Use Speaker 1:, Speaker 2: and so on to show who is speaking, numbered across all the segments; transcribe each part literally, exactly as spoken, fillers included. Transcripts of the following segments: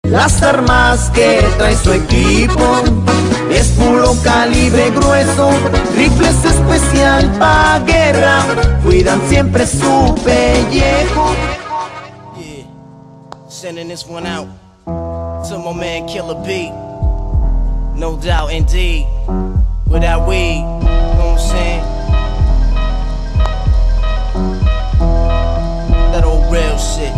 Speaker 1: Las armas que trae su equipo es puro calibre grueso, rifles especial pa' guerra, cuidan siempre su pellejo.
Speaker 2: Yeah, sending this one out to my man Killer B. No doubt indeed, without weed, you know what I'm saying? That old real shit.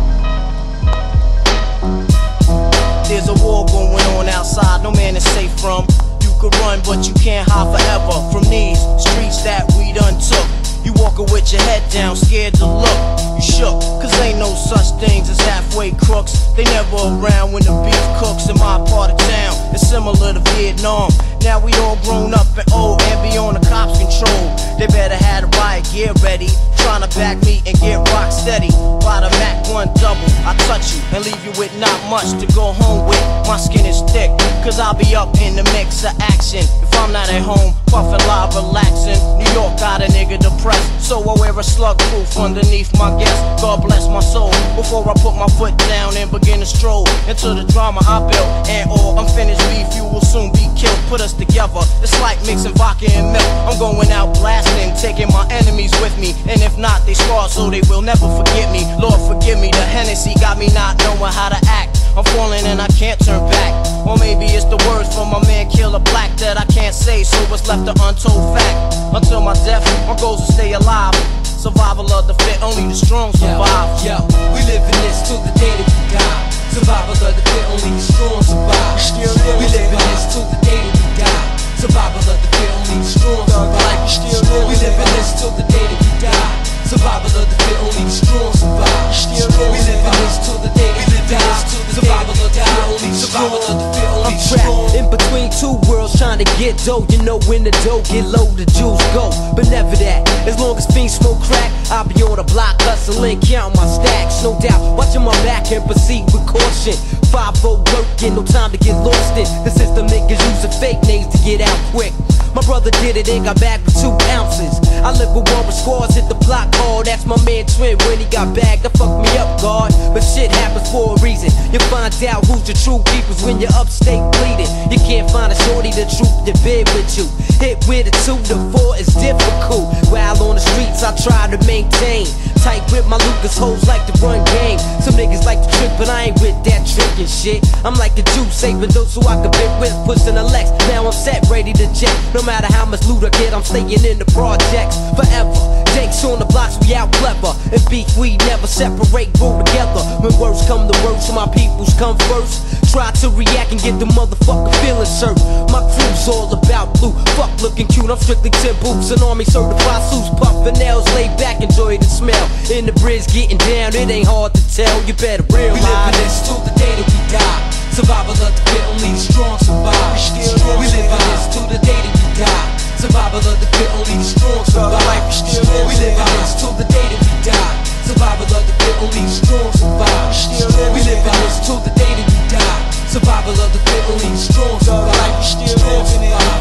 Speaker 2: There's a war going on outside, no man is safe from. You could run, but you can't hide forever from these streets that we done took. You walking with your head down, scared to look. You shook, cause ain't no such things as halfway crooks. They never around when the beef cooks in my part of town. It's similar to Vietnam. Now we all grown up and old and be on the cops' control. They better have the riot gear ready, trying to back me and get rock steady. By the Mac one double, I touch you and leave you with not much to go home with. My skin is thick, cause I'll be up in the mix of action. If I'm not at home, puffin' live, relaxing. New York got a nigga depressed, so I wear a slug proof underneath my guest. God bless my soul, before I put my foot down and begin to stroll into the drama I built. And all unfinished beef, you will soon be killed. Put us together, it's like mixing vodka and milk. I'm going out blasting, taking my enemies with me. And if not, they scarred so they will never forget me. Lord forgive me, the Hennessy got me not knowing how to act. I'm falling and I can't turn back. Or maybe it's the words from my man Killer Black that I can't say, so it's left an untold fact. Until my death, my goal is to stay alive. Survival of the fit, only the strong survive.
Speaker 3: Yo, yo, we live in this till the day that we die. Survival of the fit, only the strong survive. We live in this till the day that we die. Survival of the fit, only the strong survive. We live in this till the day that we die. Survival of the fit, only the strong survive. We live in this till the day that we die. Survival of the fit, only the strong survive.
Speaker 4: I'm trapped in between two worlds trying to get dough. You know when the dough get low, the juice go. But never that. As long as fiends smoke crack, I'll be on the block hustling, counting my stacks. No doubt, watching my back and proceed with caution. five oh working, no time to get lost in. The system niggas using fake names to get out quick. My brother did it and got back with two ounces. I live with one with scores, hit the block hard. That's my man Twin when he got bagged. That fucked me up, God. But shit happens for a reason. You find out who's the true keepers when you're upstate bleeding. You can't find a shorty the truth to bed with you. Hit with a two to four is difficult. While on the streets I try to maintain. Tight with my Lucas hoes like to run game. Some niggas like to trick, but I ain't with that trickin' shit. I'm like a Jew saving those who I can bit with, pushing the Lex. Now I'm set, ready to jet. No matter how much loot I get, I'm staying in the projects forever. Jakes on the blocks, we out clever. And beef, we never separate, grow together. When words come to words, my peoples come first. Try to react and get the motherfucker feelings hurt. My crew's all about blue, fuck looking cute. I'm strictly ten boots, an army certified suits, puffin' nails, laid back, enjoy the smell. In the bridge, getting down, it ain't hard to tell. You better realize
Speaker 3: we live in this till the day that we die. Survival of the fit, only the strong survive. We live in this till the day that we die. Survival of the fit, only the strong survive. We live in this till the day that we die. Survival of the fit, only the strong survive. We live in this till the day that we die. Survival of the fit, only the strong survive. Strong survive.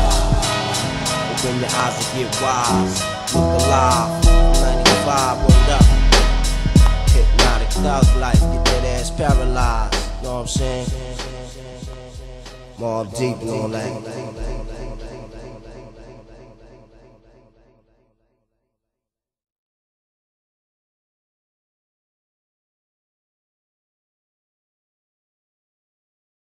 Speaker 2: Open your eyes and get wise. Look alive. ninety-five, word up. Hypnotic thug life, get that ass paralyzed. Know what I'm saying? Mobb Deep and all that.